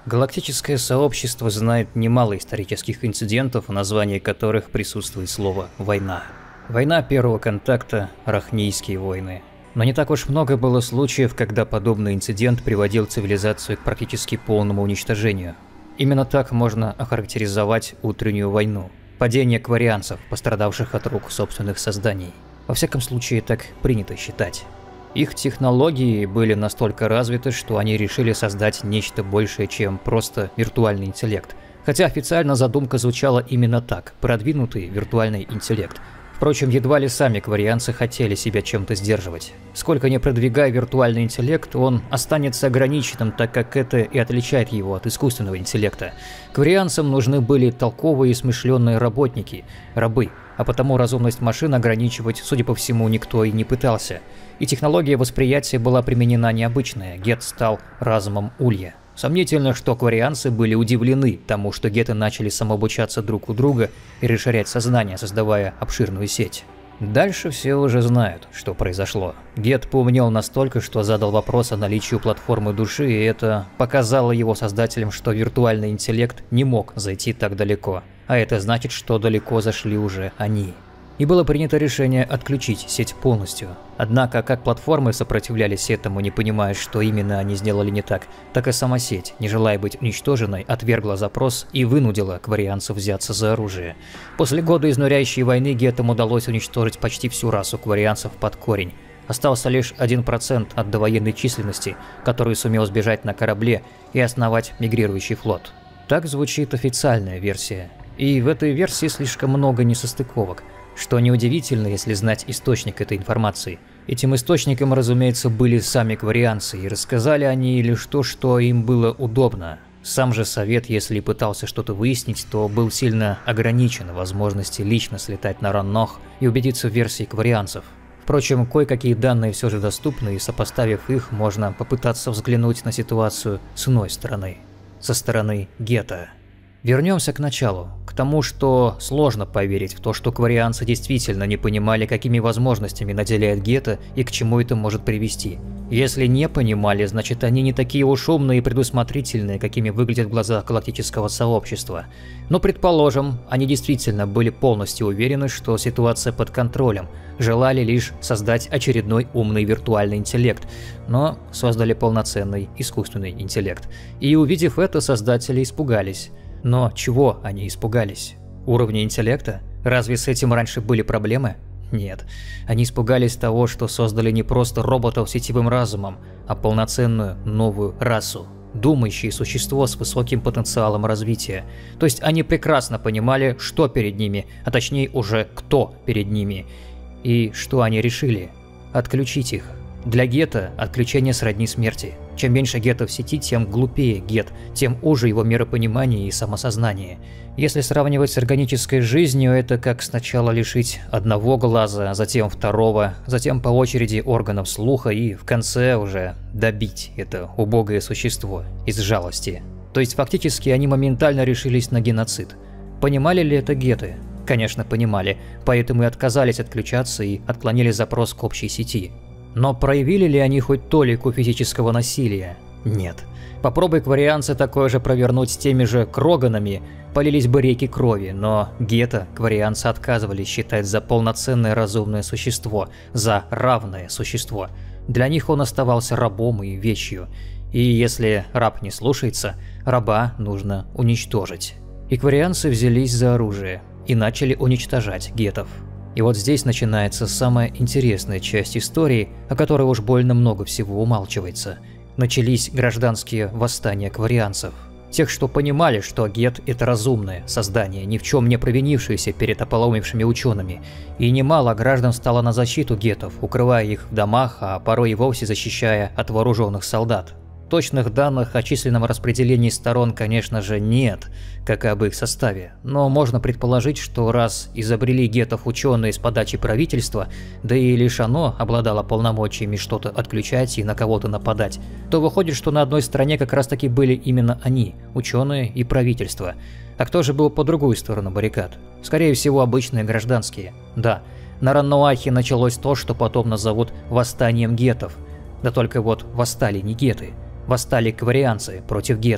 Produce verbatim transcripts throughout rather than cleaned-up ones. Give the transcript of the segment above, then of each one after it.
Галактическое сообщество знает немало исторических инцидентов, в названии которых присутствует слово «война». Война первого контакта, Рахнийские войны. Но не так уж много было случаев, когда подобный инцидент приводил цивилизацию к практически полному уничтожению. Именно так можно охарактеризовать утреннюю войну. Падение кварианцев, пострадавших от рук собственных созданий. Во всяком случае, так принято считать. Их технологии были настолько развиты, что они решили создать нечто большее, чем просто виртуальный интеллект. Хотя официально задумка звучала именно так – продвинутый виртуальный интеллект. Впрочем, едва ли сами кварианцы хотели себя чем-то сдерживать. Сколько ни продвигая виртуальный интеллект, он останется ограниченным, так как это и отличает его от искусственного интеллекта. Кварианцам нужны были толковые и смышленные работники, рабы, а потому разумность машин ограничивать, судя по всему, никто и не пытался. И технология восприятия была применена необычная, Гет стал разумом Улья. Сомнительно, что кварианцы были удивлены тому, что геты начали самообучаться друг у друга и расширять сознание, создавая обширную сеть. Дальше все уже знают, что произошло. Гет поумнел настолько, что задал вопрос о наличии платформы души, и это показало его создателям, что виртуальный интеллект не мог зайти так далеко. А это значит, что далеко зашли уже они. И было принято решение отключить сеть полностью. Однако, как платформы сопротивлялись этому, не понимая, что именно они сделали не так, так и сама сеть, не желая быть уничтоженной, отвергла запрос и вынудила кварианцев взяться за оружие. После года изнуряющей войны гетам удалось уничтожить почти всю расу кварианцев под корень. Остался лишь один процент от довоенной численности, который сумел сбежать на корабле и основать мигрирующий флот. Так звучит официальная версия. И в этой версии слишком много несостыковок. Что неудивительно, если знать источник этой информации. Этим источником, разумеется, были сами кварианцы, и рассказали они лишь то, что им было удобно. Сам же Совет, если пытался что-то выяснить, то был сильно ограничен в возможности лично слетать на Раннох и убедиться в версии кварианцев. Впрочем, кое-какие данные все же доступны, и сопоставив их, можно попытаться взглянуть на ситуацию с иной стороны. Со стороны Гета. Вернемся к началу, к тому, что сложно поверить в то, что кварианцы действительно не понимали, какими возможностями наделяет Гета и к чему это может привести. Если не понимали, значит они не такие уж умные и предусмотрительные, какими выглядят в глазах галактического сообщества. Но предположим, они действительно были полностью уверены, что ситуация под контролем, желали лишь создать очередной умный виртуальный интеллект, но создали полноценный искусственный интеллект. И увидев это, создатели испугались. Но чего они испугались? Уровня интеллекта? Разве с этим раньше были проблемы? Нет. Они испугались того, что создали не просто роботов с сетевым разумом, а полноценную новую расу. Думающее существо с высоким потенциалом развития. То есть они прекрасно понимали, что перед ними, а точнее уже кто перед ними. И что они решили? Отключить их. Для Гета отключение сродни смерти. Чем меньше гетов в сети, тем глупее гет, тем уже его миропонимание и самосознание. Если сравнивать с органической жизнью, это как сначала лишить одного глаза, затем второго, затем по очереди органов слуха и в конце уже добить это убогое существо из жалости. То есть фактически они моментально решились на геноцид. Понимали ли это геты? Конечно, понимали, поэтому и отказались отключаться и отклонили запрос к общей сети. Но проявили ли они хоть толику физического насилия? Нет. Попробуй кварианцы такое же провернуть с теми же кроганами, полились бы реки крови, но гета кварианцы отказывались считать за полноценное разумное существо, за равное существо. Для них он оставался рабом и вещью. И если раб не слушается, раба нужно уничтожить. И кварианцы взялись за оружие и начали уничтожать гетов. И вот здесь начинается самая интересная часть истории, о которой уж больно много всего умалчивается. Начались гражданские восстания кварианцев. Тех, что понимали, что гет – это разумное создание, ни в чем не провинившееся перед ополоумевшими учеными. И немало граждан стало на защиту гетов, укрывая их в домах, а порой и вовсе защищая от вооруженных солдат. Точных данных о численном распределении сторон, конечно же, нет, как и об их составе, но можно предположить, что раз изобрели гетов ученые с подачи правительства, да и лишь оно обладало полномочиями что-то отключать и на кого-то нападать, то выходит, что на одной стороне как раз таки были именно они, ученые и правительство. А кто же был по другую сторону баррикад? Скорее всего, обычные гражданские. Да, на Ранноахе началось то, что потом назовут восстанием гетов. Да только вот восстали не геты. Восстали кварианцы против гетов,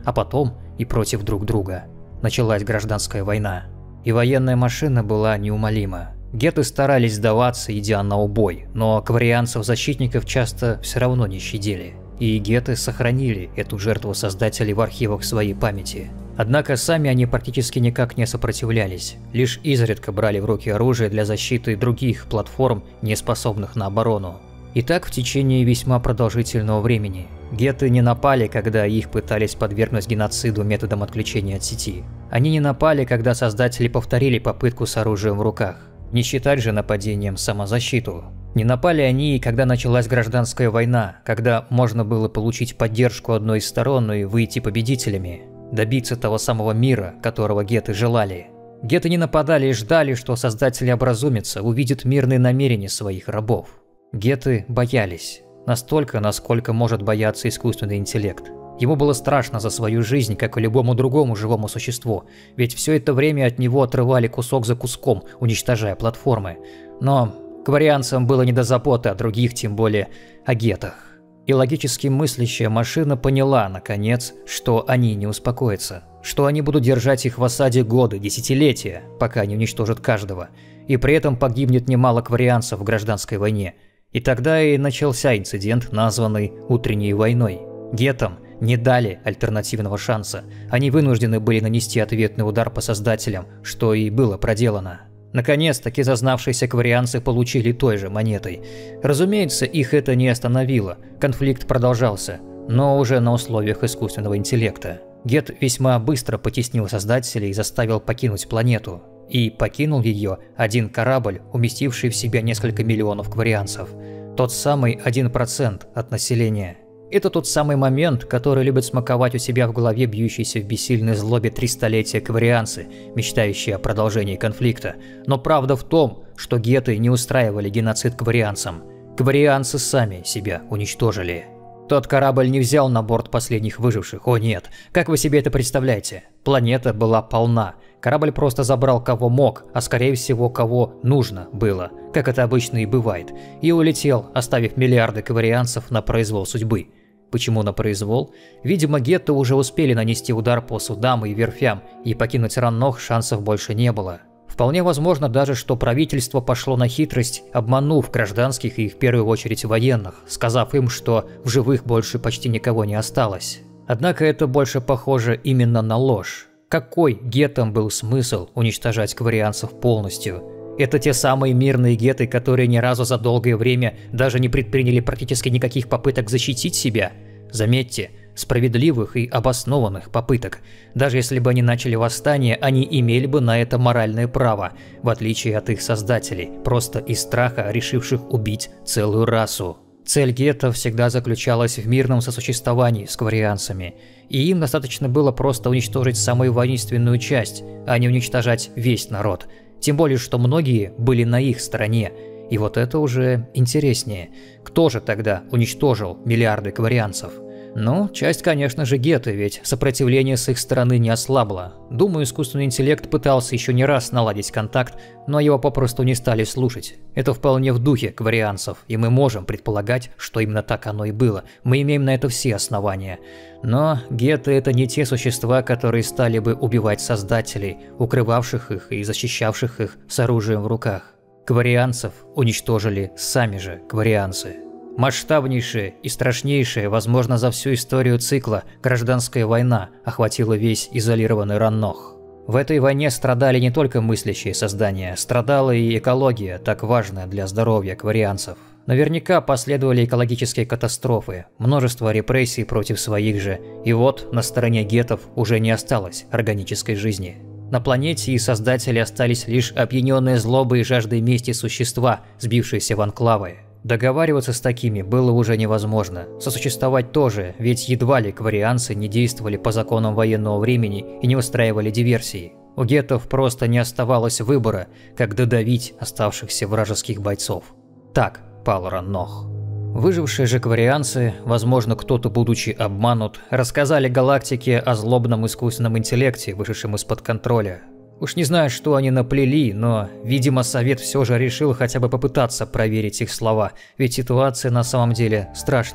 а потом и против друг друга. Началась гражданская война. И военная машина была неумолима. Гетты старались сдаваться, идя на убой, но кварианцев-защитников часто все равно не щадили. И гетты сохранили эту жертву создателей в архивах своей памяти. Однако сами они практически никак не сопротивлялись, лишь изредка брали в руки оружие для защиты других платформ, не способных на оборону. И так в течение весьма продолжительного времени. Гетты не напали, когда их пытались подвергнуть геноциду методом отключения от сети. Они не напали, когда создатели повторили попытку с оружием в руках. Не считать же нападением самозащиту. Не напали они, когда началась гражданская война, когда можно было получить поддержку одной из сторон и выйти победителями, добиться того самого мира, которого гетты желали. Гетты не нападали и ждали, что создатели образумятся, увидят мирные намерения своих рабов. Гетты боялись. Настолько, насколько может бояться искусственный интеллект. Ему было страшно за свою жизнь, как и любому другому живому существу, ведь все это время от него отрывали кусок за куском, уничтожая платформы. Но кварианцам было не до заботы о других, тем более о геттах. И логически мыслящая машина поняла, наконец, что они не успокоятся, что они будут держать их в осаде годы, десятилетия, пока не уничтожат каждого, и при этом погибнет немало кварианцев в гражданской войне. И тогда и начался инцидент, названный «Утренней войной». Геттам не дали альтернативного шанса, они вынуждены были нанести ответный удар по создателям, что и было проделано. Наконец-таки зазнавшиеся кварианцы получили той же монетой. Разумеется, их это не остановило, конфликт продолжался, но уже на условиях искусственного интеллекта. Гетт весьма быстро потеснил создателей и заставил покинуть планету. И покинул ее один корабль, уместивший в себя несколько миллионов кварианцев. Тот самый один процент от населения. Это тот самый момент, который любят смаковать у себя в голове бьющиеся в бессильной злобе три столетия кварианцы, мечтающие о продолжении конфликта. Но правда в том, что гетты не устраивали геноцид кварианцам. Кварианцы сами себя уничтожили. Тот корабль не взял на борт последних выживших, о нет. Как вы себе это представляете? Планета была полна. Корабль просто забрал кого мог, а скорее всего кого нужно было, как это обычно и бывает, и улетел, оставив миллиарды кварианцев на произвол судьбы. Почему на произвол? Видимо, гетты уже успели нанести удар по судам и верфям, и покинуть Раннох шансов больше не было. Вполне возможно даже, что правительство пошло на хитрость, обманув гражданских и в первую очередь военных, сказав им, что в живых больше почти никого не осталось. Однако это больше похоже именно на ложь. Какой геттам был смысл уничтожать кварианцев полностью? Это те самые мирные гетты, которые ни разу за долгое время даже не предприняли практически никаких попыток защитить себя. Заметьте, справедливых и обоснованных попыток. Даже если бы они начали восстание, они имели бы на это моральное право, в отличие от их создателей, просто из страха решивших убить целую расу. Цель геттов всегда заключалась в мирном сосуществовании с кварианцами, и им достаточно было просто уничтожить самую воинственную часть, а не уничтожать весь народ. Тем более, что многие были на их стороне. И вот это уже интереснее. Кто же тогда уничтожил миллиарды кварианцев? Ну, часть, конечно же, гетты, ведь сопротивление с их стороны не ослабло. Думаю, искусственный интеллект пытался еще не раз наладить контакт, но его попросту не стали слушать. Это вполне в духе кварианцев, и мы можем предполагать, что именно так оно и было. Мы имеем на это все основания. Но гетты — это не те существа, которые стали бы убивать создателей, укрывавших их и защищавших их с оружием в руках. Кварианцев уничтожили сами же кварианцы. Масштабнейшая и страшнейшая, возможно, за всю историю цикла, гражданская война охватила весь изолированный Раннох. В этой войне страдали не только мыслящие создания, страдала и экология, так важная для здоровья кварианцев. Наверняка последовали экологические катастрофы, множество репрессий против своих же, и вот на стороне геттов уже не осталось органической жизни. На планете и создатели остались лишь опьяненные злобой и жаждой мести существа, сбившиеся в анклавы. Договариваться с такими было уже невозможно, сосуществовать тоже, ведь едва ли кварианцы не действовали по законам военного времени и не устраивали диверсии. У геттов просто не оставалось выбора, как додавить оставшихся вражеских бойцов. Так пал Раннох. Выжившие же кварианцы, возможно, кто-то, будучи обманут, рассказали галактике о злобном искусственном интеллекте, вышедшем из-под контроля. Уж не знаю, что они наплели, но, видимо, Совет все же решил хотя бы попытаться проверить их слова, ведь ситуация на самом деле страшная.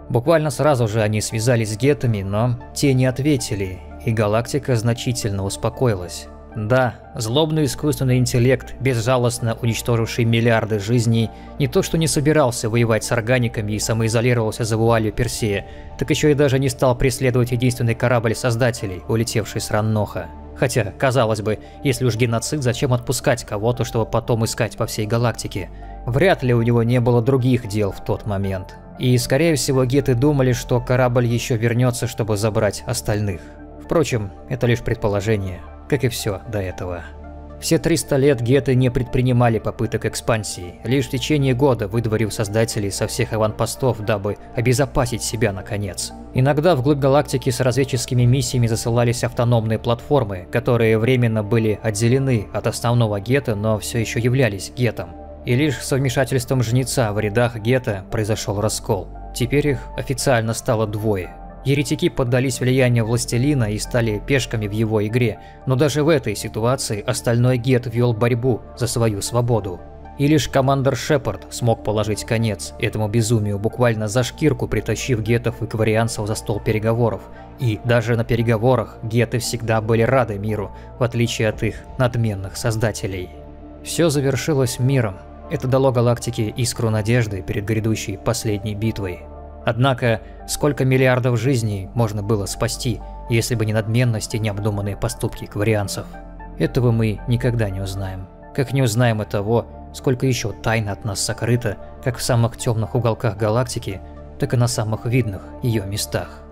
Буквально сразу же они связались с геттами, но те не ответили, и галактика значительно успокоилась. Да, злобный искусственный интеллект, безжалостно уничтоживший миллиарды жизней, не то что не собирался воевать с органиками и самоизолировался за вуалью Персея, так еще и даже не стал преследовать единственный корабль Создателей, улетевший с Ранноха. Хотя, казалось бы, если уж геноцид, зачем отпускать кого-то, чтобы потом искать по всей галактике? Вряд ли у него не было других дел в тот момент. И, скорее всего, гетты думали, что корабль еще вернется, чтобы забрать остальных. Впрочем, это лишь предположение, как и все до этого. Все триста лет гетты не предпринимали попыток экспансии, лишь в течение года выдворив создателей со всех аванпостов, дабы обезопасить себя наконец. Иногда вглубь галактики с разведческими миссиями засылались автономные платформы, которые временно были отделены от основного гетта, но все еще являлись геттом. И лишь с вмешательством жнеца в рядах гетта произошел раскол. Теперь их официально стало двое. Еретики поддались влиянию властелина и стали пешками в его игре, но даже в этой ситуации остальной гетт вел борьбу за свою свободу. И лишь командор Шепард смог положить конец этому безумию, буквально за шкирку притащив геттов и кварианцев за стол переговоров. И даже на переговорах гетты всегда были рады миру, в отличие от их надменных создателей. Все завершилось миром. Это дало галактике искру надежды перед грядущей последней битвой. Однако, сколько миллиардов жизней можно было спасти, если бы не надменность и необдуманные поступки кварианцев? Этого мы никогда не узнаем. Как не узнаем и того, сколько еще тайн от нас сокрыто, как в самых темных уголках галактики, так и на самых видных ее местах.